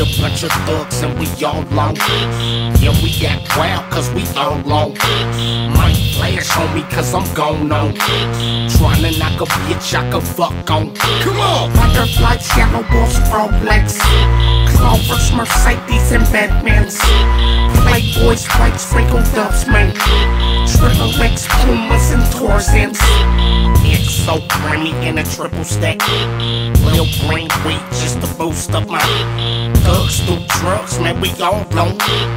a bunch of thugs and we all long. Yeah, we act wild cause we all long. Might flash on me cause I'm gone on. Tryna knock a bitch I can fuck on. Come on! Butterflies, yellow wolves, Rolex, Clovers, Mercedes, and Batmans. Playboys, white sprinkled doves, man. Triple X, Pumas, and Tarzans. It's so creamy in a triple stack. Lil green weed just to boost up my thugs do drugs, man, we all blown.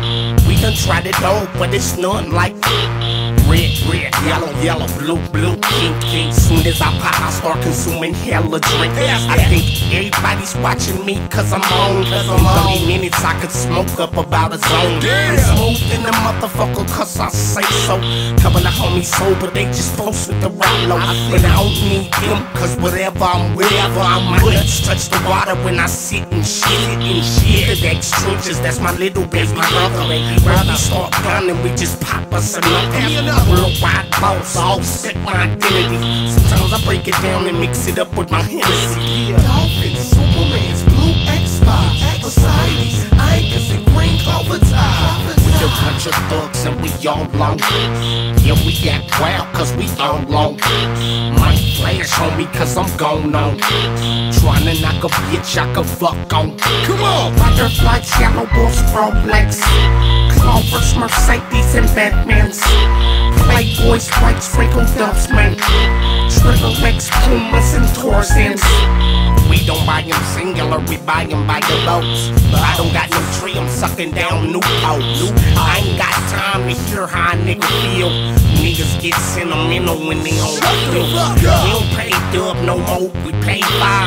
We done tried it all, but it's none like red, red, yellow, yellow, blue, blue, pink, pink. Soon as I pop, I start consuming hella drink. I think everybody's watching me cause I'm on. In 30 minutes I could smoke up about a zone. I'm smooth in the motherfucker cause I say so. Couple of homies sober, they just post with the rap low. But I don't need them cause whatever I'm my nuts touch the water when I sit and shit. The extrusions, that's my little baby brother. When we start gunning, we just pop us another. Worldwide boss, all set my identity. Sometimes I break it down and mix it up with my Hennessy. Dolphins, Supermans, Blue X-Files, Mercedes, Anchors, and Green Clover ties. We a bunch of thugs and we all long. Yeah, we act wild cause we all long. Might flash on me cause I'm gone on. Tryna knock a bitch I can fuck on. Come on! Butterflies, yellow wolves, Rolex, Clovers, Mercedes, and Batmans. Playboys, white sprinkled doves, man. Triple X, Pumas, and Tarzans. We don't buy them singular, we buy them by the boats. I don't got no tree, I'm sucking down new posts. I ain't got time to hear how a nigga feel. Niggas get sentimental when they on the field. We don't pay dub no more, we pay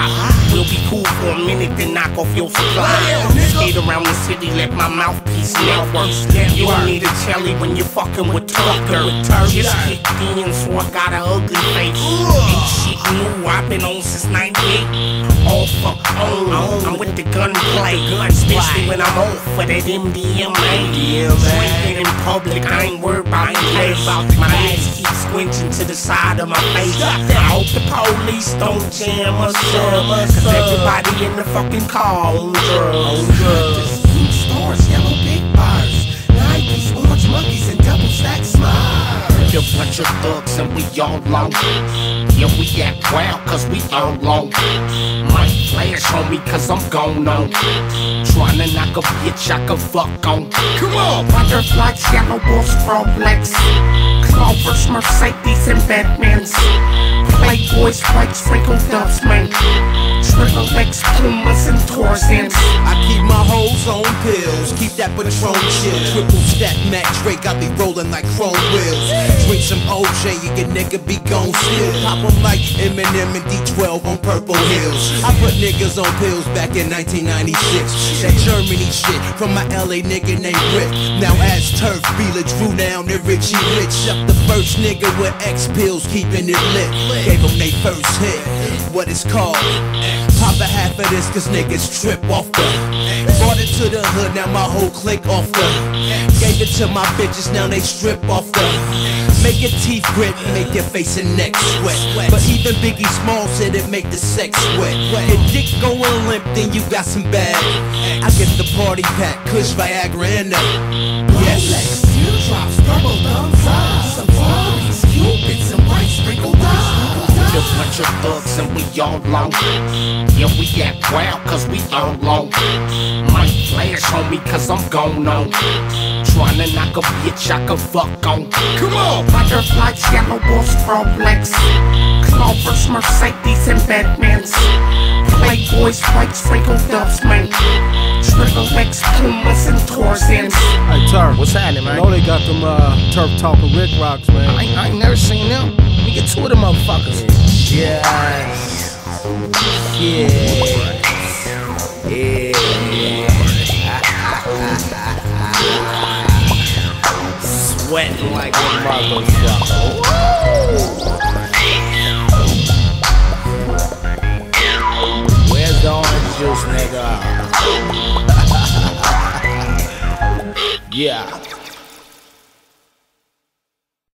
5. We'll be cool for a minute, then knock off your supply. Skate around the city, let my mouthpiece network. You don't need a telly when you're fucking with Tucker. Just kicked in, so I got an ugly face. Ain't shit new, I've been on since 98. All for on, I'm with the gunplay, especially when I'm off for that MDMA. Drinking in public, I ain't worried about place. My eyes keep squinching to the side of my face. I hope the police don't jam us up, cause everybody in the fucking car on drugs. Blue stars, yellow big bars, Nikes, orange monkeys, and double stack smiles. A bunch of thugs and we all long. Yeah, we act wild cause we all long. Might flash on me cause I'm gone on. Tryna knock a bitch I can fuck on. Come on! Butterflies, yellow wolves, Rolex, Clovers, Mercedes, and Batmans. Playboys, white sprinkled doves, man. Triple X, Pumas, and Tarzans. I keep my hoes on pills, keep that Patron chill. Triple stack Mac Drake, I be rolling like chrome wheels. Drink some OJ, your nigga be gon' still. Pop 'em like Eminem and D12 on Purple Hills. I put niggas on pills back in 1996. That Germany shit from my LA nigga named Rick. Now as Turf, Beeler drew down the Richie Rich. Up the first nigga with X pills, keeping it lit. Gave them they first hit, what it's called. Pop a half of this cause niggas trip off the. Brought it to the hood, now my whole clique off the. Gave it to my bitches, now they strip off the. Make your teeth grit, make your face and neck sweat. But even Biggie Small said it make the sex sweat. If dick going limp, then you got some bad. I get the party pack, Kush, Viagra, and Rolex, teardrops, double thumbs up. Safaris, Cupids, and white sprinkled doves. A bunch of thugs and we all long. Yeah, we act wild cause we all long. Might flash on me cause I'm gone on. Tryna knock a bitch I can fuck on. Come on! Butterflies, yellow wolves, Rolex, Clovers, Mercedes, and Batmans. Playboys, white sprinkled doves, man. Triple X, Pumas, and Tarzans. Hey, Turf. What's happening, man? I know they got them Turf Talking Rick Rocks, man. I ain't never seen them. Let me get 2 of them motherfuckers. Yes. Yeah. Yeah. Sweating like a motherfucker. Where's the orange juice, nigga? Yeah.